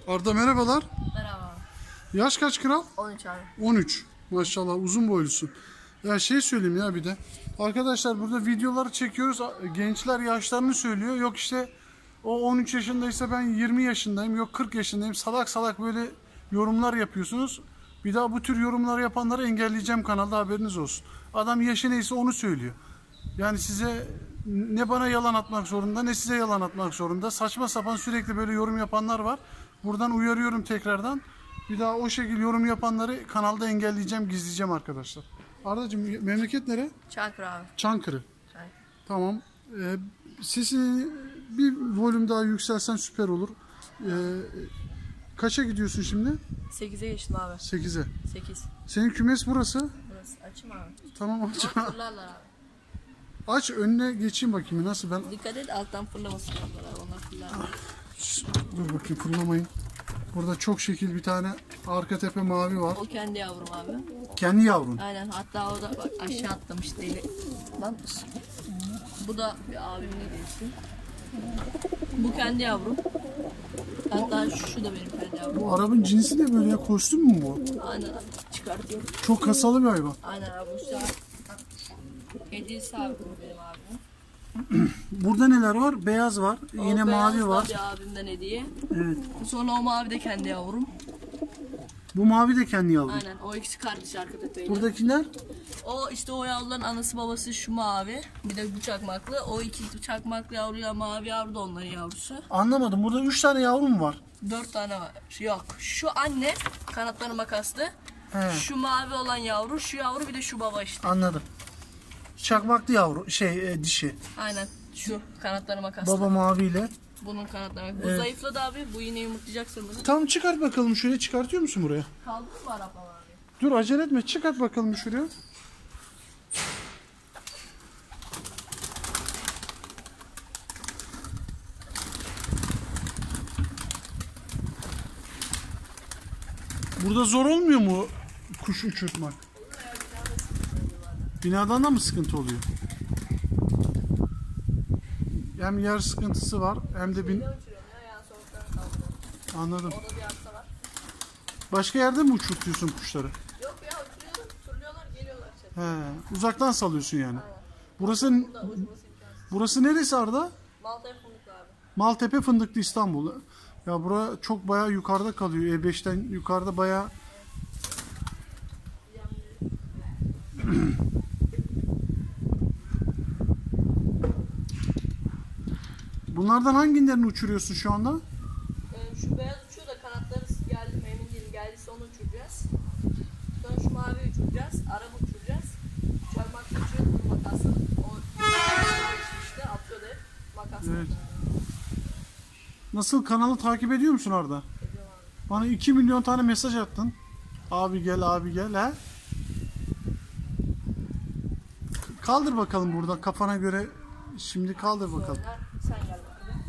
Arda merhabalar. Merhaba. Yaş kaç kral? 13 abi. 13. Maşallah uzun boylusun. Ya şey söyleyeyim ya bir de. Arkadaşlar burada videoları çekiyoruz. Gençler yaşlarını söylüyor. Yok işte o 13 yaşındaysa ben 20 yaşındayım. Yok 40 yaşındayım. Salak salak böyle yorumlar yapıyorsunuz. Bir daha bu tür yorumlar yapanları engelleyeceğim kanalda, haberiniz olsun. Adam yaşı neyse onu söylüyor. Yani size ne bana yalan atmak zorunda ne size yalan atmak zorunda. Saçma sapan sürekli böyle yorum yapanlar var. Buradan uyarıyorum tekrardan. Bir daha o şekilde yorum yapanları kanalda engelleyeceğim, gizleyeceğim arkadaşlar. Ardacığım memleket nere? Çankırı abi. Çankırı. Çankırı. Tamam. Sesi bir volüm daha yükselsen süper olur. Kaça gidiyorsun şimdi? 8'e geçtim abi. 8'e. 8. Senin kümes burası. Burası açım abi. Tamam aç. Fırlarlar abi. Aç önüne geçeyim bakayım nasıl ben. Dikkat et alttan fırlamasın abi. Onlar fırlar. Dur bakayım fırlamayın. Burada çok şekil bir tane arka tepe mavi var. O kendi yavrum abi. Kendi yavrun. Aynen, hatta o da bak aşağı atlamış deli. Lan bu da bir abimin hediyesi. Bu kendi yavrum. Hatta şu da benim kendi yavrum. Bu Arap'ın cinsi ne böyle ya? Kostüm mü bu? Aynen abi. Çıkartıyorum. Çok kasalı bir hayvan. Aynen abi. Bu sefer hediyesi abi benim abim. Burada neler var? Beyaz var. Yine O mavi beyaz da var. bir abimden hediye. Evet. Sonra o mavi de kendi yavrum. Bu mavi de kendi yavru. Aynen, o ikisi kardeş arka tepeyle. Buradakiler? O işte o yavruların anası babası şu mavi. Bir de bu çakmaklı. O iki çakmaklı yavruya mavi yavru da onların yavrusu. Anlamadım. Burada 3 tane yavru mu var? 4 tane var. Yok. Şu anne kanatları makaslı. He. Şu mavi olan yavru, şu yavru, bir de şu baba işte. Anladım. Çakmaklı yavru dişi. Aynen. Şu kanatları makaslı. Baba maviyle. Bunun kanatları makaslı. Bu Evet. zayıfladı abi. Bu yine yumurtlayacak sanırım. Tam çıkart bakalım şuraya. Çıkartıyor musun buraya? Kaldı mı Arap abi? Dur acele etme. Çıkart bakalım şuraya. Burada zor olmuyor mu kuş uçurtmak? Binadan da mı sıkıntı oluyor? Hem yer sıkıntısı var hem de Anladım. Orada bir arsa var. Başka yerde mi uçurtuyorsun kuşları? Yok ya, uçuruyorum. Turluyorlar, geliyorlar. He, uzaktan salıyorsun yani. Burası Burada uçması imkansız. burası neresi Arda? Malta'ya fındıklı abi. Maltepe Fındıklı, İstanbul. Ya bura çok bayağı yukarıda kalıyor. E5'ten yukarıda bayağı. Bunlardan hangilerini uçuruyorsun şu anda? Şu beyaz uçuyor da kanatları geldi, emin değilim, geldiyse onu uçuracağız. Sonra şu mavi uçuracağız, araba uçuracağız. Çarmak uçuyor, bunu makasla. O işte atıyor da hep makasla. Evet. Nasıl, kanalı takip ediyor musun Arda? Ediyorum abi. Bana 2 milyon tane mesaj attın. Abi gel, abi gel ha. Kaldır bakalım burada kafana göre. Şimdi kaldır bakalım. Sonra sen gel bakalım.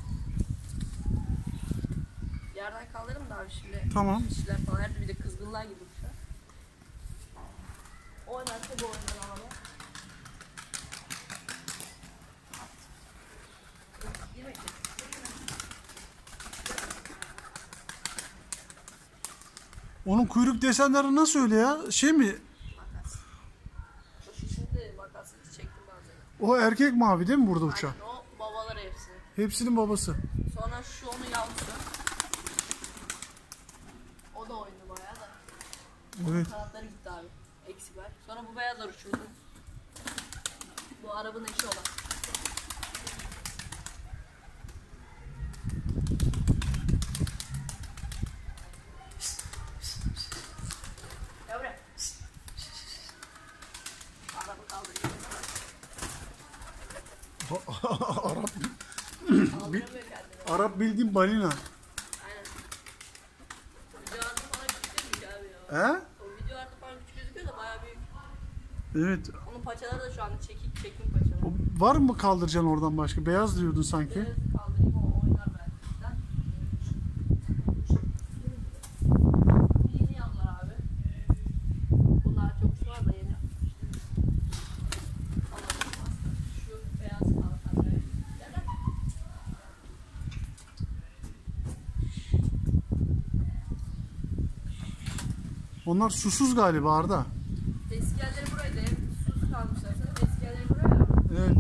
Yerden kaldırırım da abi şimdi. Tamam. İşler falan, her bir de kızgınlar gibi uçlar. Oynarsa bu oynar abi. Onun kuyruk desenleri nasıl öyle ya? Şey mi? Makas. Şimdi makası çektim bazen. O erkek mavi değil mi burada uçan? O babaları hepsi. Hepsinin babası. Sonra şu onun yavrusu. O da oynadı bayağı da. Evet. Kanatları gitti abi. Eksik var. Sonra bu beyazlar uçurdu. Bu arabanın eşi olan. Gel buraya. Araba kaldırıyor. Arap, Kaldıramıyor kendini. Arap bildiğin balina. Aynen. Video ardı falan küçük gözüküyor abi ya. He? O video ardı falan küçük gözüküyor da bayağı büyük. Evet. Onun paçaları da şu anda çekim paçaları. O, var mı kaldıracaksın oradan başka? Beyaz diyordun sanki. Biraz kaldırayım, o oynar belki. Yeni yanlar abi. Bunlar çok şu anda yeni. Alamaz. Şu beyaz kalkan. Gel lan. Onlar susuz galiba Arda. Eski yerleri buraydı. Hem susuz kalmışlar sana. Eski yerleri buraya. Evet.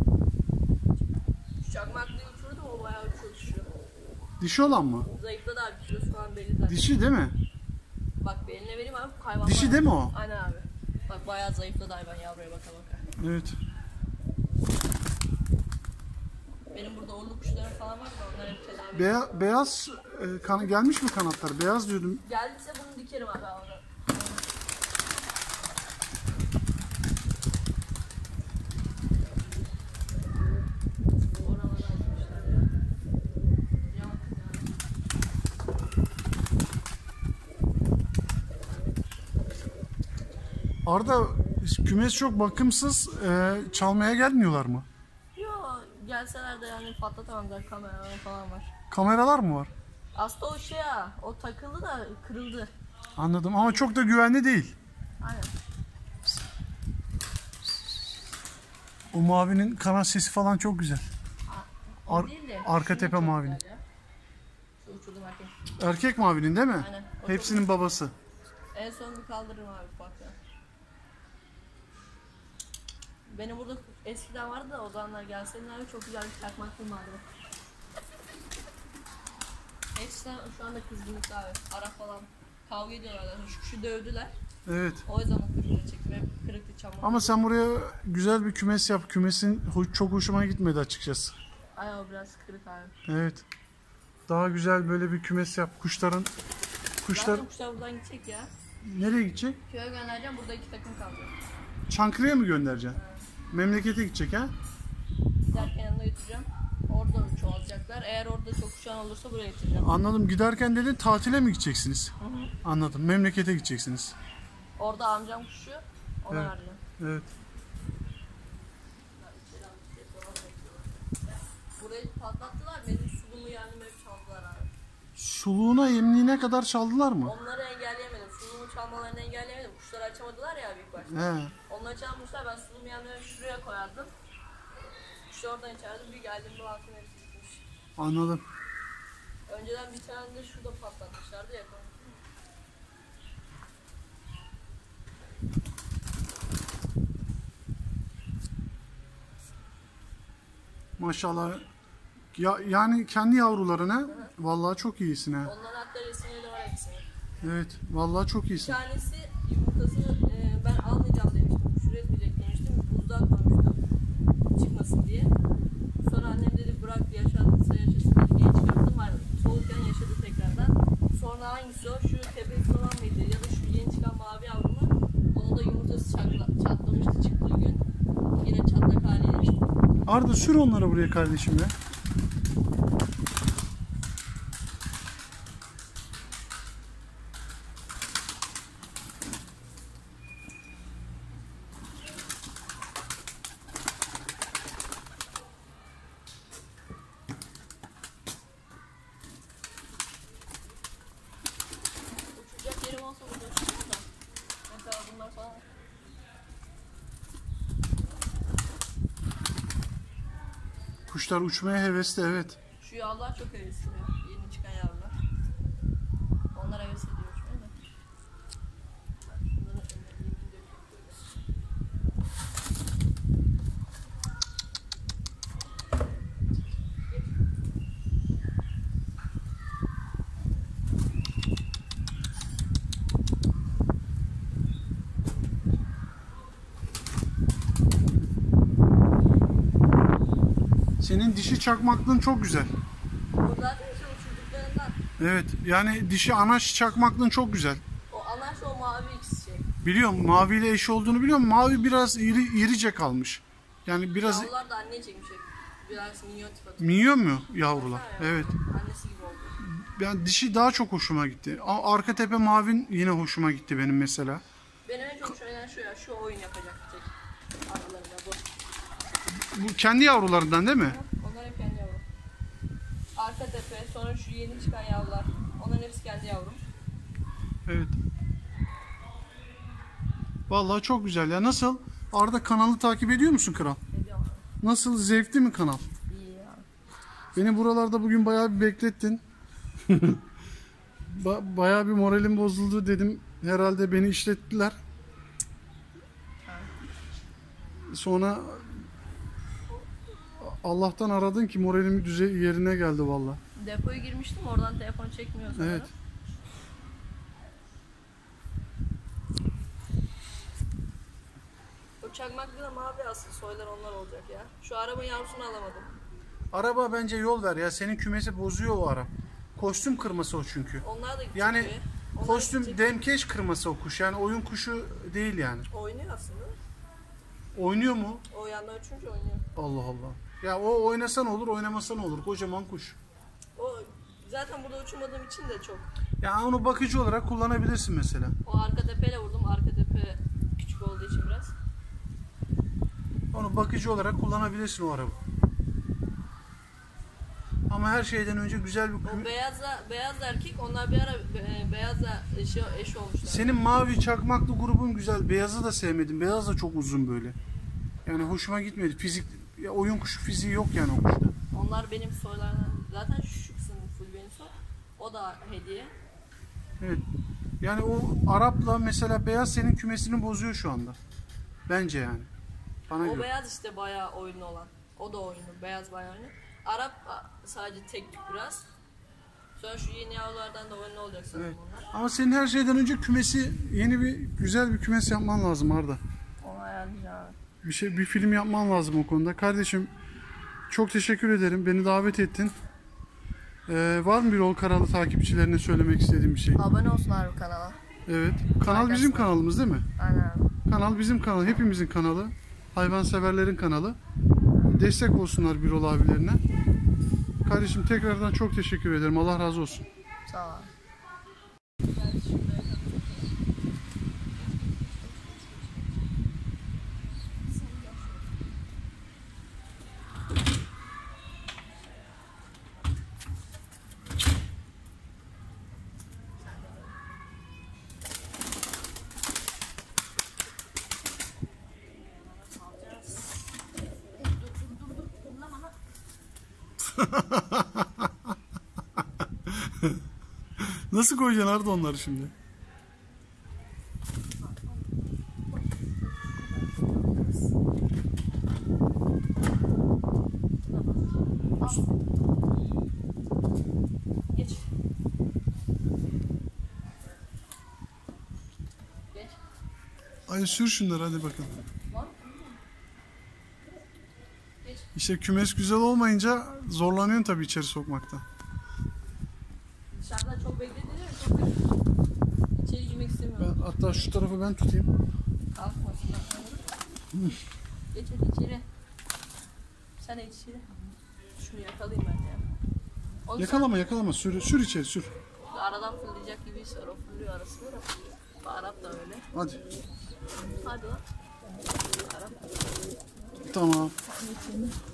Şu çakmaklığı uçurdu o bayağı uçuyor. Dişi olan mı? Zayıfladı abi. Kilosu falan belli zaten. Dişi değil mi? Bak bir eline vereyim abi. Hayvan Dişi bayağı- değil mi o? Aynen abi. Bak bayağı zayıfladı hayvan yavruya baka baka. Evet. Benim burada orlu kuşlarım falan var da onlar hep tedavi. Beyaz gelmiş mi kanatlar? Beyaz diyordum. Geldiyse bunu dikerim abi onu. Oralara açmışlar ya. Yok ya. Arda kümes çok bakımsız. Çalmaya gelmiyorlar mı? Yo gelseler de yani patlatamamlar, kameralar falan var. Kameralar mı var? Aslında o şey ya, o takıldı da kırıldı. Anladım ama çok da güvenli değil. Aynen. O mavinin kanat sesi falan çok güzel. O Ar- değil de, arka şunun tepe çok mavini. güzel ya. Şu uçurdum erkek. Erkek mavinin değil mi? Aynen. O Hepsinin babası. En son bir kaldırırım abi bak ya. Benim burada eskiden vardı da o zamanlar gelseydin abi çok güzel bir çakmaklığım vardı. Hepsinden şu anda kızgınlık abi. Ara falan. Kavga ediyorlar. Şu kuşu dövdüler. Evet. O yüzden o kırıklığı çektim. Hep kırıklı çamur. Ama sen buraya güzel bir kümes yap. Kümesin çok hoşuma gitmedi açıkçası. Ay o biraz kırık abi. Evet. Daha güzel böyle bir kümes yap. Kuşlar Zaten kuşlar buradan gidecek ya. nereye gidecek? Köye göndereceğim. Burada 2 takım kalacak. Çankırı'ya mı göndereceksin? Memlekete gidecek ha? Giderken yanına götüreceğim. Orada çoğalacaklar. Eğer orada çok kuşan olursa buraya getireceğim. Anladım. Giderken dedin tatile mi gideceksiniz? Hı hı. Anladım. Memlekete gideceksiniz. Orada amcam kuşu. Ona Evet. vereceğim. Evet. Burayı patlattılar. Benim sulumu yandım hep çaldılar abi. Suluğuna yemliğine kadar çaldılar mı? Onları engelleyemedim. Sulumu çalmalarını engelleyemedim. Kuşları açamadılar ya büyük baş. He. Onları çalmışlar. Ben sulumu yandım şuraya koyardım. İşte oradan içerdim. Bir geldim bu altın hepsi gitmiş. Anladım. Önceden bir tane de şurada patlatmışlardı ya. Maşallah. Ya, yani kendi yavrularına vallahi çok iyisin ha. Onların hatta resimleri de var hepsinin. Evet. Vallahi çok Bir iyisin. tanesi yumurtasını ben almayacağım demiştim. Kuş üretmeyecek demiştim. Buzluğa koymuştum. Çıkmasın diye. Sonra annem dedi bırak yaşarsa yaşasın dedi. Diye çıkarttım var. Soğukken yaşadı tekrardan. Sonra hangisi o? Şu tepesi olan mıydı? Ya da şu yeni çıkan mavi yavru mu? Onun da yumurtası çatlamıştı çıktığı gün. Yine çatlak haliyle çıktı. Arda sür onları buraya kardeşim ya. Uçacak yerim olsa burada uçacağım da. Mesela bunlar falan. Kuşlar uçmaya hevesli evet. Şu yavrular çok hevesli ya. Yeni çıkan yavrular. Onlar heves ediyor uçmaya da. Bak şunların önlerine döküyor böyle. Senin dişi çakmaklığın çok güzel. Bu zaten işte uçurduklarından. Evet. Yani dişi anaç çakmaklığın çok güzel. O anaç o mavi ikisi şey. Biliyorum maviyle eş olduğunu biliyorum. Mavi biraz irice kalmış. Yani biraz Yavrular da anne çekmiş. Biraz minyon tip atıyor. minyon mu yavrular? Baksana ya, Evet. Annesi gibi oldu. Yani dişi daha çok hoşuma gitti. Arka tepe mavin yine hoşuma gitti benim mesela. Benim en çok hoşuma giden şu ya. Şu oyun yapacak tek. Aralarında bu. Bu kendi yavrularından değil mi? Onlar hep kendi yavrum. Arka tepe, sonra şu yeni çıkan yavrular. Onların hepsi kendi yavrum. Evet. Vallahi çok güzel ya. Nasıl? Arda kanalı takip ediyor musun kral? Ne diyorum? Nasıl? Zevkli mi kanal? İyi ya. Beni buralarda bugün bayağı bir beklettin. Bayağı bir moralim bozuldu dedim. Herhalde beni işlettiler. Sonra Allah'tan aradın ki moralim yerine geldi valla. Depoya girmiştim, oradan telefon çekmiyor sonra. Evet. O çakmaklı da mavi asıl soylar onlar olacak ya. Şu arabanın yavrusunu alamadım. Araba bence yol ver ya. Senin kümesi bozuyor o ara. Kostüm kırması o çünkü. Onlar da gidecek Yani gibi. Onlar kostüm gidecek. demkeş kırması o kuş. Yani oyun kuşu değil yani. Oynuyor aslında. Oynuyor mu? O yandan uçunca oynuyor. Allah Allah. Ya o oynasan olur, oynamasan olur. Kocaman kuş. O zaten burada uçurmadığım için de çok. Ya onu bakıcı olarak kullanabilirsin mesela. O arka tepeyle vurdum. Arka tepe küçük olduğu için biraz. Onu bakıcı olarak kullanabilirsin o araba. Ama her şeyden önce güzel bir O beyaz erkek, onlar bir ara beyazla eş olmuşlar. Senin mavi çakmaklı grubun güzel. Beyazı da sevmedim. Beyaz da çok uzun böyle. Yani hoşuma gitmedi. Fizik, ya oyun kuşu fiziği yok yani o kuşta. Onlar benim soylardan. Zaten şu kısım full benim soy. O da hediye. Evet. Yani o Arap'la mesela beyaz senin kümesini bozuyor şu anda. Bence yani. Bana O göre. beyaz işte bayağı oyunlu olan. O da oyunlu. Beyaz bayağı oyunlu. Arap sadece tek tük biraz. Sonra şu yeni yavrulardan da oyunlu olacak sanırım Evet. onlar. Ama senin her şeyden önce kümesi yeni bir güzel bir kümes yapman lazım Arda. Onu ayarlayacağım. Bir film yapman lazım o konuda. Kardeşim çok teşekkür ederim. Beni davet ettin. Var mı Birol kanalı takipçilerine söylemek istediğim bir şey? Abone olsunlar bu kanala. Evet. Kanal bizim kanalımız değil mi? Aynen. Kanal bizim kanal. Hepimizin kanalı. Hayvanseverlerin kanalı. Destek olsunlar Birol abilerine. Kardeşim tekrardan çok teşekkür ederim. Allah razı olsun. Sağ ol. Nasıl koyacaksın Arda onları şimdi? Geç. Geç. Hadi sür şunları hadi bakalım. Geç. İşte kümes güzel olmayınca zorlanıyorsun tabii içeri sokmakta. Dışarıdan çok beklediler mi? Çok beklediler. İçeri girmek istemiyorum. Ben, hatta şu tarafı ben tutayım. Kalkmasınlar. Geç hadi içeri. Sen de içeri. Şunu yakalayayım ben ya. Onu Yakalama sür içeri sür. sen aradan fırlayacak gibi hissediyor. O fırlıyor arasında da. Arap da öyle. Hadi. Hadi lan. Arap. Tamam. Geçelim.